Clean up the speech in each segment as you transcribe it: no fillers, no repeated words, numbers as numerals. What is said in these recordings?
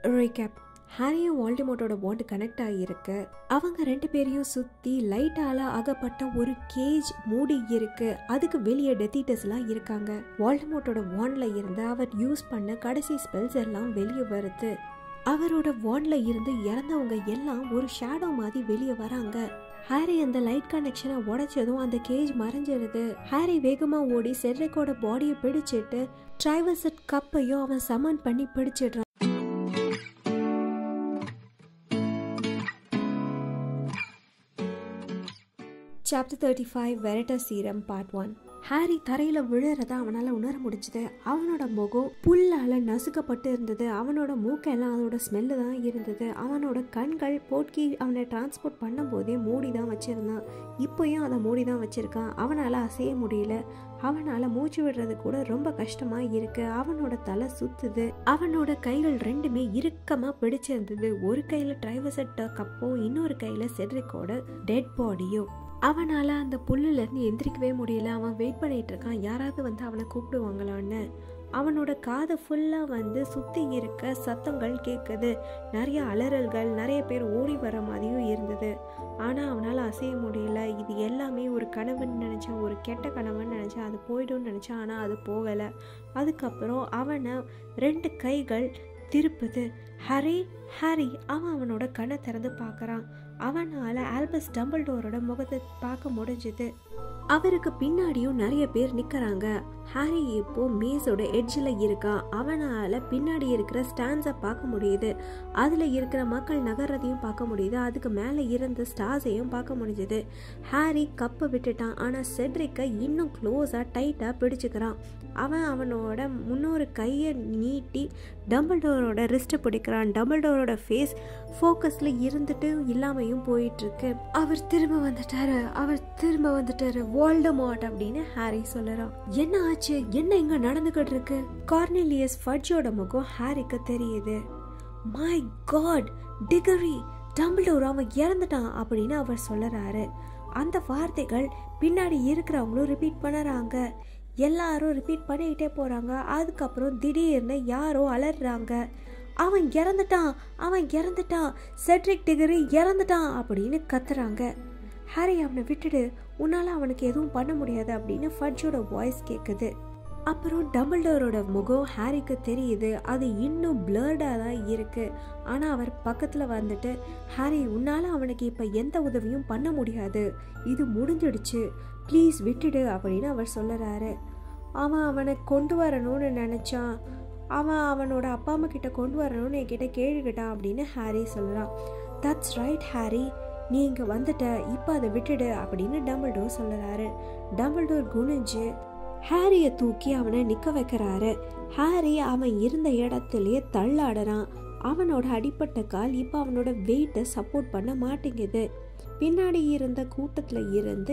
Recap. ஹாரியும் வால்டமோட்டோட bond connect ஆகியிருக்கு. அவங்க 2 பேரையும் சுத்தி லைட்டால ஆகப்பட்ட ஒரு கேஜ் மூடி இருக்கு. அதுக்கு வெளியே டெத் ஈட்டர்ஸ் எல்லாம் இருக்காங்க. வால்டமோட்டோட வாண்ட்ல இருந்து அவர் யூஸ் பண்ண கடைசி ஸ்பெல்ஸ் எல்லாம் வெளியே வருது. அவரோட வாண்ட்ல இருந்து இறந்தவங்க எல்லாம் ஒரு ஷேடோ மாதிரி வெளியே வராங்க. ஹாரி அந்த லைட் கனெக்ஷனை உடைச்சதும் அந்த கேஜ் மறைஞ்சிருது. ஹாரி வேகமா ஓடி செட்ரிக்கோட பாடியை பிடிச்சிட்டு ட்ரைவர்சட் கப்பையும் அவன் சமன் பண்ணி பிடிச்சிடுறான். Chapter 35 Veritas Serum Part 1. Harry தரையில விழுறத அவனால உணர முடிஞ்சது. அவனோட முகம் புல்லால நசுக்கப்பட்டு இருந்தது. அவனோட மூக்கெல்லாம் அதோட ஸ்மெல்லு தான் இருந்தது. அவனோட கண்கள் போட்கி அவனை டிரான்ஸ்போர்ட் பண்ணும் போதே மூடி தான் வச்சிருந்தான். இப்பயும் அதை மூடி தான் வச்சிருக்கான். அவனால அசைய முடியல. அவனால மூச்சு விடுறது கூட ரொம்ப கஷ்டமா இருக்கு. அவனோட தலை சுத்துது. அவனோட கைகள் 2மே இறுக்கமா பிடிச்சிருந்தது. ஒரு கையில ட்ரைவர்சட் கப்பும் இன்னொரு கையில செட்ரிக்கோட டெட் பாடியும். அவனால அந்த புல்லுல இருந்து எந்திரிக்கவே முடியல. அவன் வெயிட் பண்ணிட்டு இருக்கான், யாராவது வந்து அவனை கூப்பிடுவாங்களான்னு. அவனோட காது ஃபுல்லா வந்து சுத்தி இருக்க சத்தங்கள் கேட்குது. நிறைய அலறல்கள், நிறைய பேர் ஓடி வர மாதிரியும் இருந்தது. ஆனா அவனால அசைய முடியல. இது எல்லாமே ஒரு கனவுன்னு நினைச்சான், ஒரு கெட்ட கனவுன்னு நினைச்சான். அது போய்டும்னு நினைச்சான், ஆனா அது போகல. அதுக்கப்புறம் அவனை 2 கைகள் திருப்புது. ஹாரி ஹாரி அவன் அவனோட கண்ணை திறந்து பார்க்கறான். அவனால ஆல்பஸ் டம்பிள்டோரோட முகத்தை பார்க்க முடிஞ்சது. அவருக்கு பின்னாடியும் நிறைய பேர் நிக்கிறாங்க. ஹாரி இப்போ மேஸோட எட்ஜில் இருக்கான். அவனால பின்னாடி இருக்கிற ஸ்டாண்ட்ஸை பார்க்க முடியுது. அதுல இருக்கிற மக்கள் நகர்றதையும் பார்க்க முடியுது. அதுக்கு மேல இருந்த ஸ்டார்ஸையும் பார்க்க முடிஞ்சது. ஹாரி கப்பை விட்டுட்டான். ஆனா செட்ரிக்கை இன்னும் க்ளோஸா டைட்டா பிடிச்சுக்கிறான். அவனோட முன்னொரு கையை நீட்டி டம்பிள்டோரோட ரிஸ்ட்டை பிடிக்கிறான். டம்பிள்டோரோட ஃபேஸ் ஃபோக்கஸ்ல இருந்துட்டு இல்லாமையும் போயிட்டு இருக்கு. அவர் திரும்ப வந்துட்டாரு வால்டமோர்ட் அப்படின்னு ஹாரி சொல்லறான். என்ன ஆச்சு, என்ன இங்க நடந்துகிட்டு இருக்கு? கார்னெலியஸ் ஃபட்ஜோட முகம் ஹாரிக்கு தெரியுது. மை காட், டிகரி, டம்பிள்டோர் அவன் இறந்துட்டான் அப்படின்னு அவர் சொல்லறாரு. அந்த வார்த்தைகள் பின்னாடி இருக்கிறவங்களும் ரிப்பீட் பண்ணறாங்க. எல்லாரும் ரிப்பீட் பண்ணிக்கிட்டே போறாங்க. அதுக்கப்புறம் திடீர்னு யாரோ அலறாங்க. அவன் இறந்துட்டான், செட்ரிக் டிகரி இறந்துட்டான் அப்படின்னு கத்துறாங்க. ஹாரி அவனை விட்டுடு, உன்னால அவனுக்கு எதுவும் பண்ண முடியாது அப்படின்னு ஃபட்ஜோட வாய்ஸ் கேட்குது. அப்புறம் டம்பிள்டோரோட முகம் ஹாரிக்கு தெரியுது. அது இன்னும் பிளர்டா தான் இருக்கு. ஆனா அவர் பக்கத்துல வந்துட்டு, ஹாரி உன்னால அவனுக்கு இப்ப எந்த உதவியும் பண்ண முடியாது, இது முடிஞ்சிடுச்சு, ப்ளீஸ் விட்டுடு அப்படின்னு அவர் சொல்லறாரு. அவனை கொண்டு வரணும்னு நினைச்சான். அவனோட அப்பா அம்மா கிட்ட கொண்டு வரணும்னு என்கிட்ட கேட்டுக்கிட்டான் அப்படின்னு ஹாரி சொல்றான். தட்ஸ் ரைட் ஹாரி, நீ இங்க வந்துட்ட, இப்ப அதை விட்டுடு அப்படின்னு டம்பிள்டோர் சொல்லறாரு. டம்பிள்டோர் குனிஞ்சு ஹாரிய தூக்கி அவனை நிக்க வைக்கிறாரு. ஹாரி அவன் இருந்த இடத்துலயே தள்ளாடுறான். அவனோட அடிப்பட்ட கால் இப்ப அவனோட வெயிட்டை சப்போர்ட் பண்ண மாட்டேங்குது. பின்னாடி இருந்த கூட்டத்துல இருந்து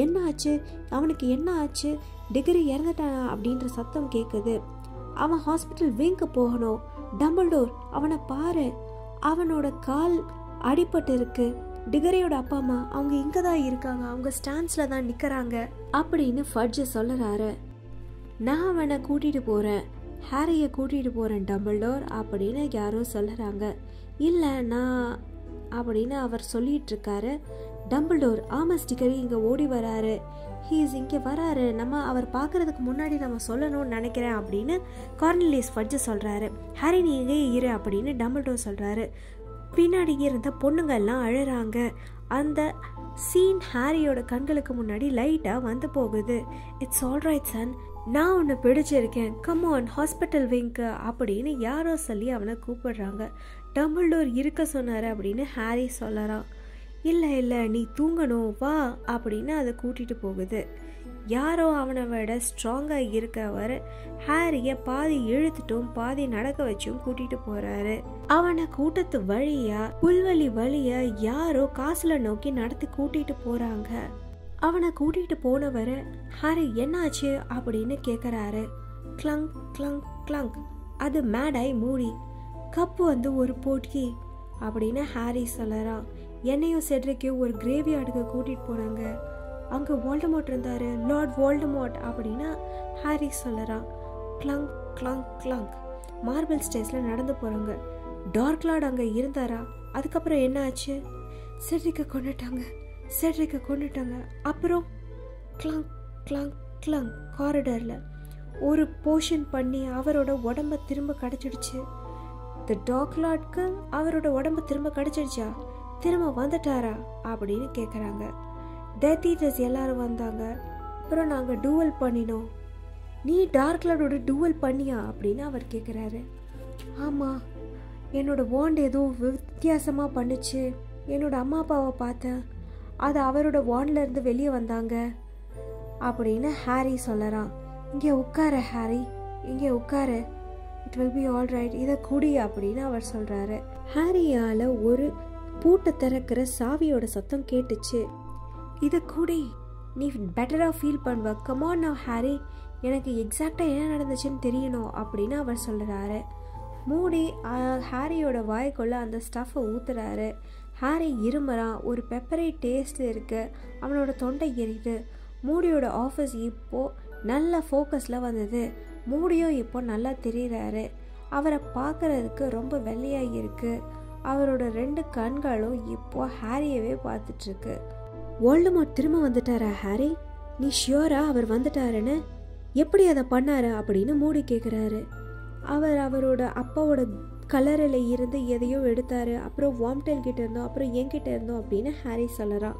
அவனுக்கு என்ன ஆச்சு, டிகரி இறந்துட்டானா அப்படின்ற சத்தம் கேக்குது. அவன் ஹாஸ்பிட்டல் விங்க்கு போகணும். டம்பிள்டோர் அவனை பாரு, அவனோட கால் அடிபட்டு இருக்கு. டிகரியோட அப்பா அம்மா அவங்க இங்கதான் இருக்காங்க, அவங்க ஸ்டாண்ட்ஸ்ல தான் நிக்கிறாங்க அப்படின்னு ஃபட்ஜ் சொல்லறாரு. நான் அவனை கூட்டிட்டு போறேன், ஹாரிய கூட்டிட்டு போறேன் டம்பிள்டோர் அப்படின்னு யாரோ சொல்லறாங்க. இல்ல நான் அப்படின்னு அவர் சொல்லிட்டு இருக்காரு. டம்பிள்டோர், ஆமஸ் டிகரி இங்க ஓடி வராரு, இங்க வராரு, நம்ம அவர் பாக்குறதுக்கு முன்னாடி நம்ம சொல்லணும்னு நினைக்கிறேன் அப்படின்னு கார்னெலியஸ் ஃபட்ஜ் சொல்றாரு. ஹாரி நீ எங்கே இரு அப்படின்னு டம்பிள்டோர் சொல்றாரு. பின்னாடி இருந்த பொண்ணுங்க எல்லாம் அழறாங்க. அந்த சீன் ஹாரியோட கண்களுக்கு முன்னாடி லைட்டா வந்து போகுது. இட்ஸ் ஆல்ரைட் சன், நான் உன்னை பிடிச்சிருக்கேன், கம் ஆன் ஹாஸ்பிட்டல் விங்க்கு அப்படின்னு யாரோ சொல்லி அவனை கூப்பிடுறாங்க. டம்பிள்டோர் இருக்க சொன்னாரு அப்படின்னு ஹாரி சொல்லறான். இல்ல நீ தூங்கணும் வா அப்படின்னு அதை கூட்டிட்டு போகுது. யாரோ அவனை விட ஸ்ட்ராங்கா இருக்கவர் ஹாரிய பாதி இழுத்துட்டும் பாதி நடக்க வச்சும் கூட்டிட்டு போறாரு. அவனை கூட்டத்து வழியா புல்வெளி வழியா யாரோ காசுல நோக்கி நடத்தி கூட்டிட்டு போறாங்க. அவனை கூட்டிட்டு போனவரு ஹாரி என்னாச்சு அப்படின்னு கேக்குறாரு. கிளங் கிளங் கிளங், அது மேடாய் மூடி, கப்பு வந்து ஒரு போட்கி அப்படின்னு ஹாரி சொல்லறான். என்னையும் செட்ரிக்கையும் ஒரு கிரேவியார்டுக்கு கூட்டிட்டு போனாங்க. அங்க வால்டமோர்ட் இருந்தாரு, லார்ட் வால்டமோர்ட் அப்படின்னு ஹாரி சொல்லறான். கிளங் கிளங் கிளங், மார்பிள் ஸ்டேஸ்ல நடந்து போறாங்க. டார்க்லார்ட் அங்கே இருந்தாரா? அதுக்கப்புறம் என்ன ஆச்சு? செட்ரிக்கை கொண்டுட்டாங்க. அப்புறம் கிளாங் கிளாங் கிளாங் காரிடரில் ஒரு போஷன் பண்ணி அவரோட உடம்ப திரும்ப கிடச்சிடுச்சு. த டார்க்லார்ட்க்கு அவரோட உடம்பு திரும்ப கிடச்சிடுச்சா? திரும்ப வந்துட்டாரா அப்படின்னு கேட்குறாங்க. டெத் ஈட்டர்ஸ் எல்லாரும் வந்தாங்க. அப்புறம் நாங்கள் டூவல் பண்ணினோம். நீ டார்க்லார்டோட டூவல் பண்ணியா அப்படின்னு அவர் கேட்குறாரு. ஆமாம், என்னோட வாண்ட் ஏதோ வித்தியாசமாக பண்ணுச்சு. என்னோட அம்மா அப்பாவை பார்த்தேன், அது அவரோட வாண்ட்லேருந்து வெளியே வந்தாங்க அப்படின்னு ஹாரி சொல்லறான். இங்கே உட்காரு ஹாரி, இங்கே உட்காரு, it will be all right, இதை குடி அப்படின்னு அவர் சொல்கிறாரு. ஹாரியால் ஒரு பூட்டை திறக்கிற சாவியோட சத்தம் கேட்டுச்சு. இதை குடி, நீ பெட்டராக ஃபீல் பண்ணுவ. கமான் நவ் ஹாரி, எனக்கு எக்ஸாக்டாக என்ன நடந்துச்சுன்னு தெரியணும் அப்படின்னு அவர் சொல்கிறாரு. மூடி ஹாரியோட வாய்க்குள்ள அந்த ஸ்டஃப்பை ஊத்துறாரு. ஹாரி இருமறான். ஒரு பெப்பரை டேஸ்ட் இருக்கு. அவனோட தொண்டை எரியுது. மூடியோட ஆஃபீஸ் இப்போது நல்ல ஃபோக்கஸில் வந்தது. மூடியும் இப்போ நல்லா தெரிகிறாரு. அவரை பார்க்குறதுக்கு ரொம்ப வெள்ளையாக இருக்கு. அவரோட 2 கண்களும் இப்போ ஹாரியவே பார்த்துட்ருக்கு. வோல்டமோர்ட் திரும்ப வந்துட்டாரா ஹாரி? நீ ஷியோரா அவர் வந்துட்டாருன்னு? எப்படி அதை பண்ணாரு அப்படின்னு மூடி கேட்குறாரு. அவர் அவரோட அப்பாவோட கலரில் இருந்து எதையோ எடுத்தாரு. அப்புறம் வாம்டெல் கிட்ட இருந்தோம், அப்புறம் என்கிட்ட இருந்தோம் அப்படின்னு ஹாரி சொல்லறான்.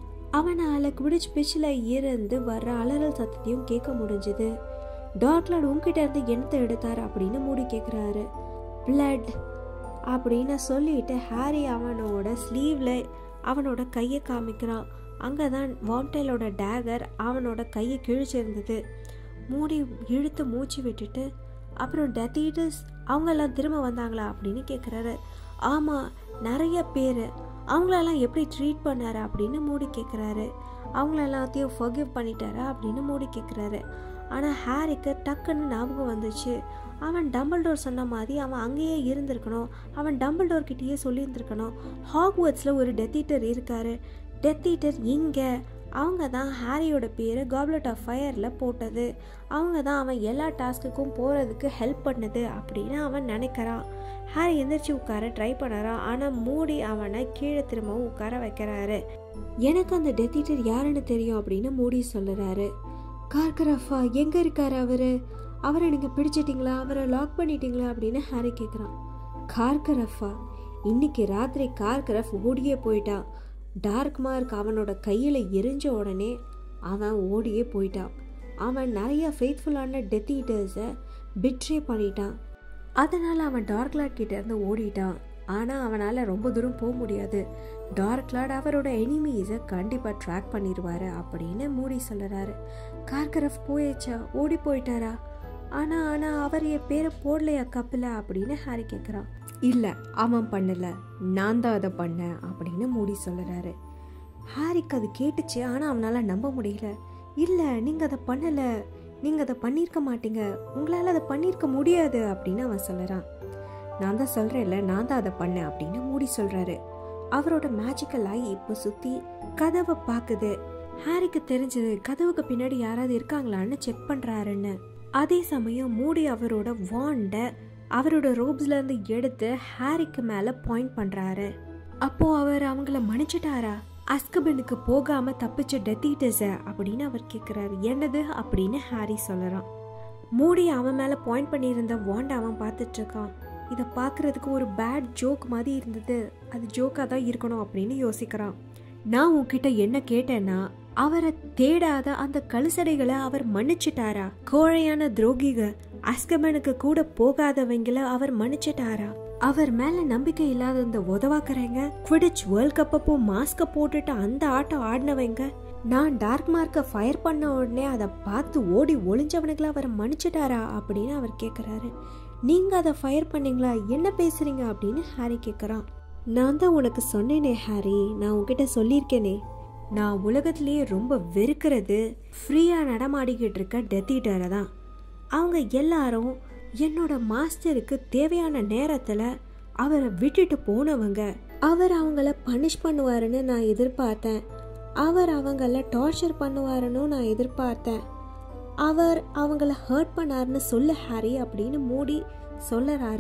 அவனால் குவிடிச் பிச்சில் இருந்து வர்ற அலறல் சத்தத்தையும் கேட்க முடிஞ்சுது. டார்க்லார்ட் உங்ககிட்ட இருந்து என்னத்தை எடுத்தாரு அப்படின்னு மூடி கேட்குறாரு. பிளட் அப்படின்னு சொல்லிட்டு ஹாரி அவனோட ஸ்லீவ்ல அவனோட கையை காமிக்கிறான். அங்கே தான் வாம்டெலோட டேகர் அவனோட கையை கிழிச்சிருந்தது. மூடி இழுத்து மூச்சு விட்டுட்டு, அப்புறம் டெத் ஈட்டர்ஸ் அவங்கெல்லாம் திரும்ப வந்தாங்களா அப்படின்னு கேட்குறாரு. ஆமாம், நிறைய பேர். அவங்களெல்லாம் எப்படி ட்ரீட் பண்ணாரு அப்படின்னு மூடி கேட்குறாரு. அவங்கள எல்லாத்தையும் ஃபர்கிவ் பண்ணிட்டாரா அப்படின்னு மூடி கேட்குறாரு. ஆனால் ஹாரிக்கு டக்குன்னு ஞாபகம் வந்துச்சு. அவன் டம்பிள்டோர் சொன்ன மாதிரி அவன் அங்கேயே இருந்திருக்கணும். அவன் டம்பிள்டோர் கிட்டேயே சொல்லியிருந்திருக்கணும். ஹாக்வர்ட்ஸில் ஒரு டெத் ஈட்டர் இருக்காரு. டெத் ஈட்டர் இங்கே அவங்க தான் ஹாரியோட பேர் காப்லெட் ஆஃப் ஃபயரில் போட்டது. அவங்க தான் அவன் எல்லா டாஸ்க்குக்கும் போகிறதுக்கு ஹெல்ப் பண்ணது அப்படின்னு அவன் நினைக்கிறான். ஹாரி எந்திரிச்சு உட்கார ட்ரை பண்ணுறான். ஆனால் மூடி அவனை கீழே திரும்பவும் உட்கார வைக்கிறாரு. எனக்கு அந்த டெத் ஈட்டர் யாருன்னு தெரியும் அப்படின்னு மூடி சொல்லுறாரு. கார்கரஃபா எங்கே இருக்காரு அவரை நீங்கள் பிடிச்சிட்டிங்களா? அவரை லாக் பண்ணிட்டீங்களா அப்படின்னு ஹாரி கேட்குறான். கார்கரஃபா? இன்னைக்கு ராத்திரி கார்கரஃப் ஓடியே போயிட்டான். டார்க் மார்க் அவனோட கையில் எரிஞ்ச உடனே அவன் ஓடியே போயிட்டான். அவன் நிறைய ஃபெய்த்ஃபுல்லான டெத் ஈட்டர்ஸை பிட்ரே பண்ணிட்டான். அதனால் அவன் டார்க்லார்ட் கிட்ட இருந்து ஓடிட்டான். ஆனால் அவனால் ரொம்ப தூரம் போக முடியாது. டார்க்லார்ட் அவரோட எனிமீஸை கண்டிப்பாக ட்ராக் பண்ணிடுவார் அப்படின்னு மூடி சொல்லுறாரு. கார்கரஃப் போயிடுச்சா? ஓடி போயிட்டாரா? ஆனால் அவர் என் பேரை போடலையா கப்பில் அப்படின்னு ஹாரி கேட்குறான். இல்லை, அவன் பண்ணலை, நான் தான் அதை பண்ணேன் அப்படின்னு மூடி சொல்லுறாரு. ஹாரிக்கு அது கேட்டுச்சு. ஆனால் அவனால் நம்ப முடியல. இல்லை, நீங்கள் அதை பண்ணலை, நீங்கள் அதை பண்ணியிருக்க மாட்டீங்க, உங்களால் அதை பண்ணியிருக்க முடியாது அப்படின்னு அவன் சொல்லுறான். நான் தான் சொல்கிறேன்ல, நான் தான் அதை பண்ணேன் அப்படின்னு மூடி சொல்கிறாரு. அவரோட மேஜிக்கல் ஐ இப்போ சுற்றி கதவை பார்க்குது. ஹாரிக்கு தெரிஞ்சது கதவுக்கு பின்னாடி யாராவது இருக்காங்களான்னு செக் பண்ணுறாருன்னு. அதே சமயம் மூடி அவரோட வாண்டை அவரோட ரோப்ஸ்லேருந்து எடுத்து ஹாரிக்கு மேலே பாயிண்ட் பண்ணுறாரு. அப்போது அவர் அவங்கள மன்னிச்சிட்டாரா? அஸ்கபனுக்கு போகாமல் தப்பிச்ச டெத் ஈட்டர்ஸை அப்படின்னு அவர் கேட்குறாரு. என்னது அப்படின்னு ஹாரி சொல்லறான். மூடி அவன் மேலே பாயிண்ட் பண்ணியிருந்த வாண்டை அவன் பார்த்துட்ருக்கான். இதை பார்க்குறதுக்கு ஒரு பேட் ஜோக் மாதிரி இருந்தது. அது ஜோக்காக தான் இருக்கணும் அப்படின்னு யோசிக்கிறான். நான் உன்கிட்ட என்ன கேட்டேன்னா, அவரை தேடாத அந்த கழுசடைகளை அவர் மன்னிச்சிட்டாரா? கோழையான துரோகிக அஸ்கபனுக்கு கூட போகாதவங்கள அவர் மன்னிச்சிட்டாரா? அவர் மேல நம்பிக்கை இல்லாத இந்த உதவாக்குறவங்க, குவிடிச் வேர்ல்ட் கப் அப்போ மாஸ்க போட்டுட்டு அந்த ஆட்டம் ஆடினவங்க, நான் டார்க் மார்க்கை ஃபயர் பண்ண உடனே அதை பார்த்து ஓடி ஒளிஞ்சவனுங்களை அவர் மன்னிச்சிட்டாரா அப்படின்னு அவர் கேட்குறாரு. நீங்க அதை ஃபயர் பண்ணீங்களா? என்ன பேசுறீங்க அப்படின்னு ஹாரி கேட்குறான். நான் தான் உனக்கு சொன்னேனே ஹாரி, நான் உன்கிட்ட சொல்லியிருக்கேனே, நான் உலகத்திலேயே ரொம்ப வெறுக்கிறது ஃப்ரீயாக நடமாடிக்கிட்டு இருக்க டெத் ஈட்டரை தான். அவங்க எல்லாரும் என்னோட மாஸ்டருக்கு தேவையான நேரத்தில் அவரை விட்டுட்டு போனவங்க. அவர் அவங்கள பனிஷ் பண்ணுவாருன்னு நான் எதிர்பார்த்தேன். அவர் அவங்கள டார்ச்சர் பண்ணுவாருன்னு நான் எதிர்பார்த்தேன். அவர் அவங்கள ஹர்ட் பண்ணாருன்னு சொல்ல ஹாரி அப்படின்னு மூடி சொல்லறாரு.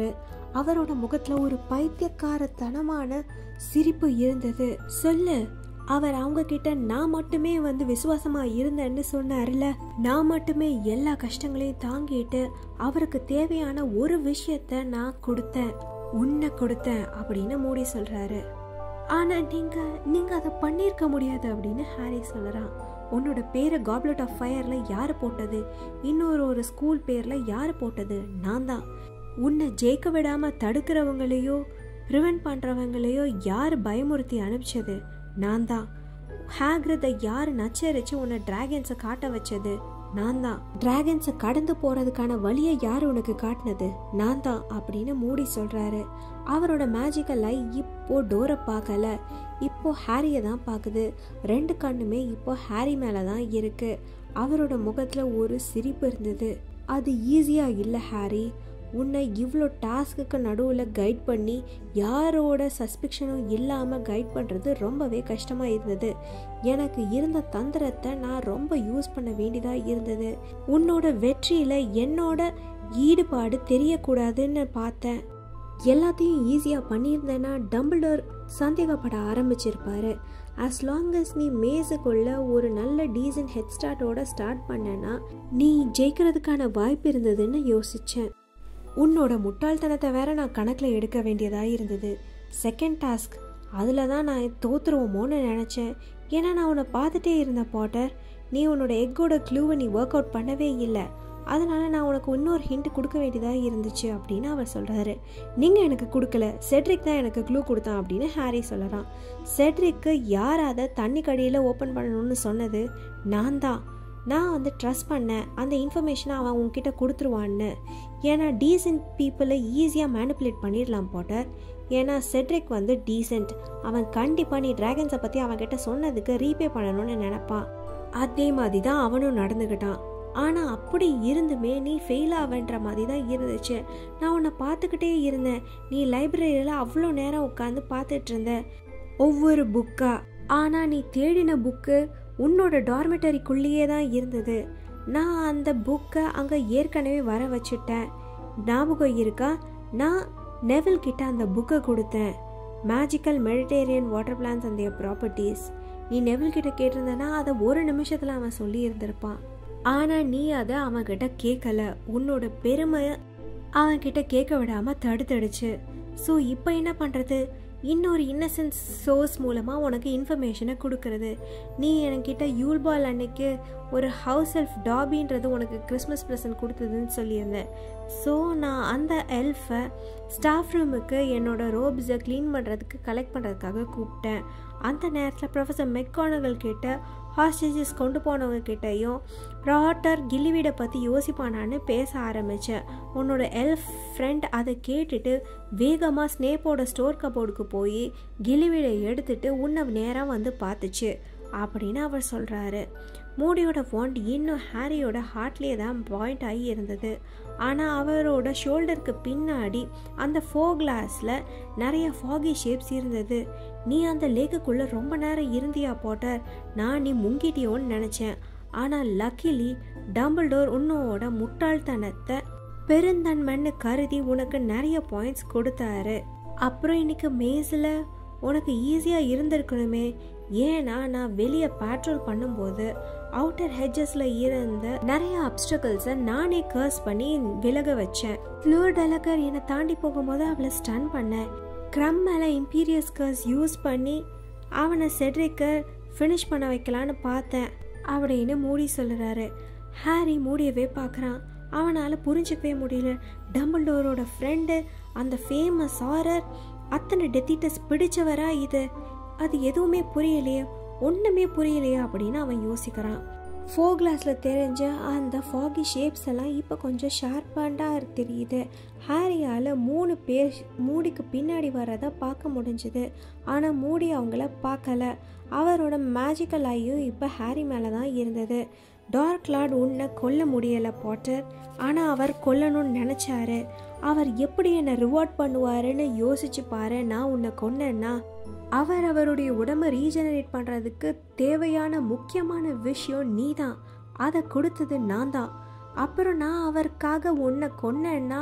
அவரோட முகத்துல ஒரு பைத்தியக்காரத்தனமான சிரிப்பு இருந்தது. சொல்லு, அவர் அவங்க கிட்ட நான் மட்டுமே விசுவாசமா இருந்தேன்னு சொன்னார்ல, நான் மட்டுமே எல்லா கஷ்டங்களையும் தாங்கிட்டு அவருக்கு தேவையான ஒரு விஷயத்த நான் கொடுத்தேன், உன்னை கொடுத்தேன் அப்படின்னு மூடி சொல்றாரு. ஆனா நீங்க அதை பண்ணிருக்க முடியாது அப்படின்னு ஹாரி சொல்றான். உன்னோட பேரை காப்லெட் ஆஃப் ஃபயர்ல யாரு போட்டது? இன்னொரு ஸ்கூல் பேர்ல யாரு போட்டது? நான் தான். உன்னை ஜெயிக்க விடாம தடுக்கிறவங்களையோ ப்ரிவென்ட் பண்றவங்களையோ யாரு பயமுறுத்தி அனுப்பிச்சது? நான் தான். ஹாக்ரிதை யாரு நச்சரிச்சு உன்னை டிராகன்ஸை காட்ட வச்சது? நான் தான். டிராகன்ஸை கடந்து போறதுக்கான வழியை யாரு உனக்கு காட்டினது? நான் தான் அப்படின்னு மூடி சொல்றாரு. அவரோட மேஜிக்கல் ஐ இப்போ டோரை பார்க்கல, இப்போ ஹாரியை தான் பார்க்குது. 2 கண்ணுமே இப்போ ஹாரி மேலே தான் இருக்கு. அவரோட முகத்துல ஒரு சிரிப்பு இருந்தது. அது ஈஸியா இல்லை ஹாரி, உன்னை இவ்வளோ டாஸ்க்கு நடுவில் கைட் பண்ணி யாரோட சஸ்பெக்ஷனும் இல்லாமல் கைட் பண்ணுறது ரொம்பவே கஷ்டமாக இருந்தது. எனக்கு இருந்த தந்திரத்தை நான் ரொம்ப யூஸ் பண்ண வேண்டியதாக இருந்தது. உன்னோட வெற்றியில் என்னோட ஈடுபாடு தெரியக்கூடாதுன்னு பார்த்தேன். எல்லாத்தையும் ஈஸியாக பண்ணியிருந்தேன்னா டம்பிள்டோர் சந்தேகப்பட ஆரம்பிச்சிருப்பாரு. ஆஸ் லாங் அஸ் நீ மேஸுக்குள்ள ஒரு நல்ல டீசன்ட் ஹெட் ஸ்டார்ட்டோட ஸ்டார்ட் பண்ணனா நீ ஜெயிக்கிறதுக்கான வாய்ப்பு இருந்ததுன்னு யோசித்தேன். உன்னோட முட்டாள்தனத்தை வேற நான் கணக்கில் எடுக்க வேண்டியதாக இருந்தது. செகண்ட் டாஸ்க் அதில் தான் நான் தோத்துருவோமோன்னு நினச்சேன். ஏன்னா நான் உன்னை பார்த்துட்டே இருந்தேன் பாட்டர். நீ உன்னோட எக்கோட க்ளூவை நீ ஒர்க் அவுட் பண்ணவே இல்லை. அதனால நான் உனக்கு இன்னொரு ஹிண்ட் கொடுக்க வேண்டியதாக இருந்துச்சு அப்படின்னு அவர் சொல்கிறாரு. நீங்கள் எனக்கு கொடுக்கல, செட்ரிக் தான் எனக்கு க்ளூ கொடுத்தான் அப்படின்னு ஹாரி சொல்லறான். செட்ரிக்கு யாராவது தண்ணி கடியில் ஓப்பன் பண்ணணும்னு சொன்னது நான் தான். நான் ட்ரஸ்ட் பண்ணேன் அந்த இன்ஃபர்மேஷனை அவன் உன்கிட்ட கொடுத்துருவான்னு. ஏன்னா டீசென்ட் பீப்புளை ஈஸியாக மேனிப்புலேட் பண்ணிடலாம் பாட்டர். ஏன்னா செட்ரிக் டீசென்ட். அவன் கண்டிப்பாக நீ டிராகன்ஸை பற்றி அவன்கிட்ட சொன்னதுக்கு ரீபே பண்ணணும்னு நினைப்பான். அதே மாதிரி தான் அவனும் நடந்துக்கிட்டான். ஆனால் அப்படி இருந்துமே நீ ஃபெயில் ஆவன்ற மாதிரி தான் இருந்துச்சு. நான் உன்னை பார்த்துக்கிட்டே இருந்தேன். நீ லைப்ரரியில் அவ்வளோ நேரம் உட்காந்து பார்த்துட்டு இருந்த ஒவ்வொரு புக்கா. ஆனால் நீ தேடின புக்கு உன்னோட டார்மெட்டரிக்குள்ளேயே தான் இருந்தது. நான் அந்த புக்கை அங்கே ஏற்கனவே வர வச்சுட்டேன். ஞாபகம் இருக்கா? நான் நெவில் கிட்ட அந்த புக்கை கொடுத்தேன், magical Mediterranean water plants and their properties. நீ நெவில் கிட்ட கேட்டிருந்தனா அதை ஒரு நிமிஷத்தில் அவன் சொல்லி இருந்திருப்பான். ஆனால் நீ அதை அவன்கிட்ட கேட்கல. உன்னோட பெருமை அவன்கிட்ட கேட்க விடாமல் தடுத்துடுச்சு. ஸோ இப்போ என்ன பண்ணுறது? இன்னொரு இன்னசென்ட் சோர்ஸ் மூலமாக உனக்கு இன்ஃபர்மேஷனை கொடுக்கறது. நீ என்கிட்ட யூல்பால் அன்னைக்கு ஒரு ஹவுஸ் எல்ஃப் டாபின்றது உனக்கு கிறிஸ்மஸ் ப்ரெசன்ட் கொடுத்ததுன்னு சொல்லியிருந்தேன். ஸோ நான் அந்த எல்ஃபை ஸ்டாஃப் ரூமுக்கு என்னோட ரோப்ஸை க்ளீன் பண்ணுறதுக்கு கலெக்ட் பண்ணுறதுக்காக கூப்பிட்டேன். அந்த நேரத்தில் ப்ரொஃபஸர் மெக்கானகல் கிட்ட ஹாஸ்டேஜஸ் கொண்டு போனவங்க கிட்டையும் ப்ராட்டர் கில்லிவீடை பற்றி யோசிப்பானான்னு பேச ஆரம்பித்தேன். உன்னோட எல்ஃப் ஃப்ரெண்ட் அதை கேட்டுட்டு வேகமாக ஸ்னேப்போட ஸ்டோர் கபோர்டுக்கு போய் கில்லிவீடை எடுத்துட்டு உன்னை நேராக பார்த்துச்சு அப்படின்னு அவர் சொல்கிறாரு. மூடியோட வாண்ட் இன்னும் ஹாரியோட ஹார்ட்லேயே தான் பாயிண்ட் ஆகி இருந்தது. ஆனால் அவரோட ஷோல்டருக்கு பின்னாடி அந்த ஃபோக்லாஸில் நிறைய ஃபாகி ஷேப்ஸ் இருந்தது. நீ அந்த லேக்குக்குள்ளே ரொம்ப நேரம் இருந்தியா பாட்டர்? நான் நீ முங்கிட்டியோன்னு நினச்சேன். ஆனால் லக்கிலி டம்பிள்டோர் உன்னோட முட்டாள்தனத்தை பெருந்தன்மைன்னு கருதி உனக்கு நிறைய பாயிண்ட்ஸ் கொடுத்தாரு. அப்புறம் இன்னைக்கு மேஸில் உனக்கு ஈஸியாக இருந்திருக்கணுமே. ஏன்னா நான் வெளியே பேட்ரோல் பண்ணும்போது அவுட்டர் ஹெட்ஜஸ்ல இருந்த நிறைய அப்டக்கிள்ஸை நானே கர்ஸ் பண்ணி விலக வச்சேன். ஃப்ளூர் டெலக்கர் என்னை தாண்டி போகும்போது அவளை ஸ்டன் பண்ணேன். க்ரம் மேலே இம்பீரியஸ் கர்ஸ் யூஸ் பண்ணி அவனை செட்ரிக்கை ஃபினிஷ் பண்ண வைக்கலான்னு பார்த்தேன் அப்படின்னு மூடி சொல்லுறாரு. ஹாரி மூடியவே பார்க்குறான். அவனால் புரிஞ்சிக்கவே முடியல. டம்பிள்டோரோட ஃப்ரெண்டு, அந்த ஃபேமஸ் ஹாரர், அத்தனை டெத்திட்டஸ் பிடிச்சவரா இது? அது எதுவுமே புரியலையே, ஒன்றுமே புரியலையா அப்படின்னு அவன் யோசிக்கிறான். ஃபோக்லாஸில் தெரிஞ்ச அந்த ஃபாகி ஷேப்ஸ் எல்லாம் இப்போ கொஞ்சம் ஷார்ப்பாண்டாக தெரியுது. ஹாரியால் 3 பேர் மூடிக்கு பின்னாடி வரதை பார்க்க முடிஞ்சுது. ஆனால் மூடி அவங்கள பார்க்கல. அவரோட மேஜிக்கல் ஐயும் இப்போ ஹாரி மேலே தான் இருந்தது. டார்க் லார்ட் உன்னை கொல்ல முடியலை பாட்டர், ஆனால் அவர் கொல்லணும்னு நினச்சாரு. அவர் எப்படி என்னை ரிவார்ட் பண்ணுவாருன்னு யோசிச்சு பாரு. நான் உன்னை கொன்னேன்னா அவர் அவருடைய உடம்பை ரீஜெனரேட் பண்ணுறதுக்கு தேவையான முக்கியமான விஷயம் நீ தான். அதை கொடுத்தது நான் தான். அப்புறம் நான் அவருக்காக உன்னை கொன்னேன்னா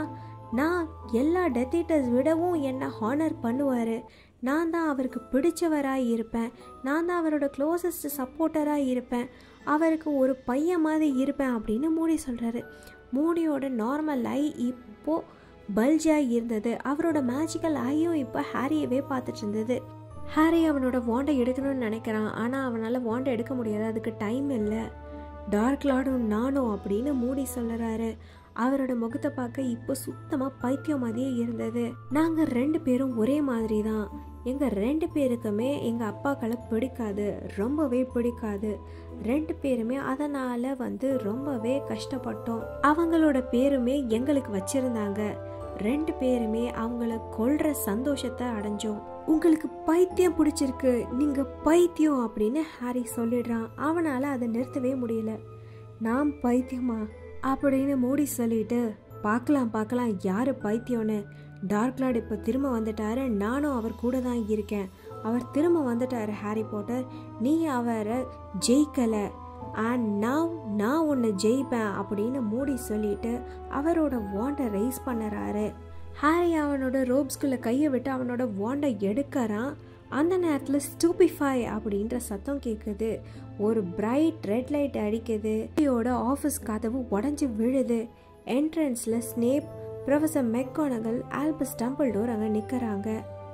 நான் எல்லா டெத் ஈட்டர்ஸ் விடவும் என்னை ஹானர் பண்ணுவார், நான் தான் அவருக்கு பிடிச்சவராக இருப்பேன், நான் தான் அவரோட க்ளோசஸ்ட் சப்போர்ட்டராக இருப்பேன், அவருக்கு ஒரு பையன் மாதிரி இருப்பேன் அப்படின்னு மூடி சொல்கிறாரு. மூடியோட நார்மல் ஐ இப்போது பல்ஜாக இருந்தது. அவரோட மேஜிக்கல் ஐயும் இப்போ ஹாரியவே பார்த்துட்டு இருந்தது. ஹாரி அவனோட வாண்டை எடுக்கணும்னு நினைக்கிறான், ஆனால் அவனால் வாண்டை எடுக்க முடியாது, அதுக்கு டைம் இல்லை. டார்க் லார்டும் நானும் அப்படின்னு மூடி சொல்லுறாரு. அவரோட முகத்தை பார்க்க இப்போ சுத்தமாக பைத்தியம் மாதிரியே இருந்தது. நாங்கள் 2 பேரும் ஒரே மாதிரி தான். எங்கள் 2 பேருக்குமே எங்கள் அப்பாக்களை பிடிக்காது, ரொம்பவே பிடிக்காது. 2 பேருமே அதனால் ரொம்பவே கஷ்டப்பட்டோம். அவங்களோட பேருமே எங்களுக்கு வச்சிருந்தாங்க. 2 பேருமே அவங்கள கொல்ற சந்தோஷத்தை அடைஞ்சோம். உங்களுக்கு பைத்தியம் பிடிச்சிருக்கு, நீங்க பைத்தியம் அப்படின்னு ஹாரி சொல்லிடுறான். அவனால அதை நிறுத்தவே முடியல. நான் பைத்தியமா அப்படின்னு மூடி சொல்லிட்டு, பார்க்கலாம் யாரு பைத்தியம்னு. டார்க் லார்ட் இப்போ திரும்ப வந்துட்டாரு, நானும் அவர் கூட தான் இருக்கேன். அவர் திரும்ப வந்துட்டாரு ஹாரி பாட்டர், நீ அவரை ஜெயிக்கலை, அண்ட் நான் உன்னை ஜெயிப்பேன் அப்படின்னு மூடி சொல்லிட்டு அவரோட வாண்டை ரைஸ் பண்ணுறாரு. ஹாரி அவனோட ரோப்ஸ்குள்ளே கையை விட்டு அவனோட வாண்டை எடுக்கிறான். அந்த நேரத்தில் ஸ்டூபிஃபை அப்படின்ற சத்தம் கேட்குது. ஒரு பிரைட் ரெட் லைட் அடிக்குது. ஹாரியோட ஆஃபீஸ் கதவு உடஞ்சி விழுது. என்ட்ரன்ஸில் Snape, professor McGonagall, Albus Dumbledore அங்கே நிற்கிறாங்க.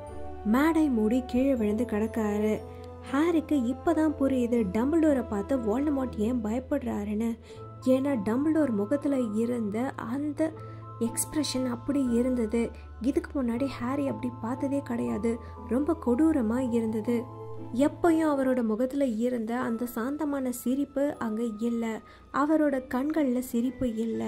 மேடை மூடி கீழே விழுந்து கிடக்காரு. ஹாரிக்கு இப்போதான் புரியுது டம்பிள்டோரை பார்த்து வால்டமோர்ட் ஏன் பயப்படுறாருன்னு. ஏன்னா டம்பிள்டோர் முகத்தில் இருந்த அந்த எக்ஸ்பிரஷன் அப்படி இருந்தது. இதுக்கு முன்னாடி ஹாரி அப்படி பார்த்ததே கிடையாது. ரொம்ப கொடூரமாக இருந்தது. எப்பயும் அவரோட முகத்தில் இருந்த அந்த சாந்தமான சிரிப்பு அங்கே இல்லை. அவரோட கண்களில் சிரிப்பு இல்லை.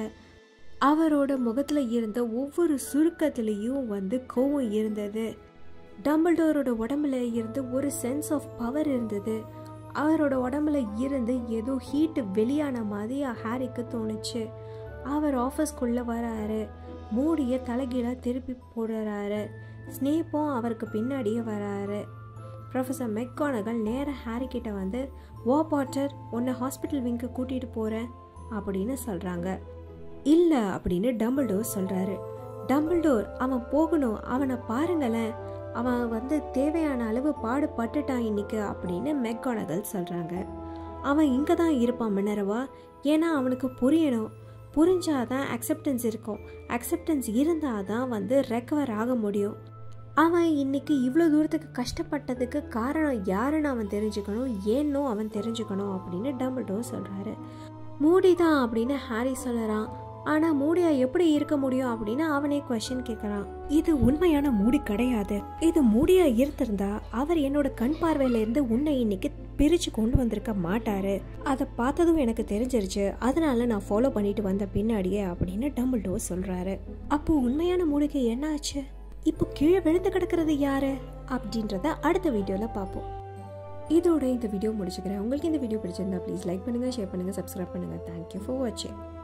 அவரோட முகத்தில் இருந்த ஒவ்வொரு சுருக்கத்திலையும் கோவம் இருந்தது. டம்பிள்டோரோட உடம்புல இருந்து ஒரு சென்ஸ் ஆஃப் பவர் இருந்தது. அவரோட உடம்புல இருந்து ஏதோ ஹீட்டு வெளியான மாதிரி ஹாரிக்கு தோணுச்சு. அவர் ஆஃபீஸ்க்குள்ளே வராரு. மூடியை தலைகீழாக திருப்பி போடுறாரு. ஸ்னேப்பும் அவருக்கு பின்னாடியே வராரு. ப்ரொஃபஸர் மெக்கானகல் நேராக ஹாரி கிட்ட வா பாட்டர், உன்னை ஹாஸ்பிட்டல் விங்க்கு கூட்டிகிட்டு போகிறேன் அப்படின்னு சொல்கிறாங்க. இல்லை அப்படின்னு டம்பிள்டோர் சொல்கிறாரு. டம்பிள்டோர், அவன் போகணும், அவனை பாருங்களேன், அவன் தேவையான அளவு பாடுபட்டுட்டான் இன்னைக்கு அப்படின்னு மெக்கானகல் சொல்கிறாங்க. அவன் இங்கே தான் இருப்பான் மினரவா, ஏன்னா அவனுக்கு புரியணும், புரிஞ்சாதான் அக்செப்டன்ஸ் இருக்கும், அக்செப்டன்ஸ் இருந்தால் தான் ரெக்கவர் ஆக முடியும். அவன் இன்னைக்கு இவ்வளோ தூரத்துக்கு கஷ்டப்பட்டதுக்கு காரணம் யாருன்னு அவன் தெரிஞ்சுக்கணும், ஏன்னோ அவன் தெரிஞ்சுக்கணும் அப்படின்னு டம்பிள்டோர் சொல்கிறாரு. மூடி தான் அப்படின்னு ஹாரி சொல்லுறான். ஆனால் மூடியா எப்படி இருக்க முடியும் அப்படின்னு அவனே கொஸ்டின் கேட்குறான். இது உண்மையான மூடி கிடையாது. இது மூடியா இருந்திருந்தா அவர் என்னோட கண் பார்வையில இருந்து உன்னை இன்னைக்கு பிரிச்சு கொண்டு வந்திருக்க மாட்டாரு. அதை பார்த்ததும் எனக்கு தெரிஞ்சிருச்சு, அதனால நான் ஃபாலோ பண்ணிட்டு வந்த பின்னாடியே அப்படின்னு டம்பிள்டோர் சொல்றாரு. அப்போ உண்மையான மூடிக்கு என்ன ஆச்சு? இப்போ கீழே விழுந்து கிடக்கிறது யாரு அப்படின்றத அடுத்த வீடியோல பார்ப்போம். இதோட இந்த வீடியோ முடிச்சுக்கிறேன். உங்களுக்கு இந்த வீடியோ பிடிச்சிருந்தா ப்ளீஸ் லைக் பண்ணுங்க, ஷேர் பண்ணுங்க, சப்ஸ்கிரைப் பண்ணுங்க. தேங்க்யூ ஃபார் வாட்சிங்.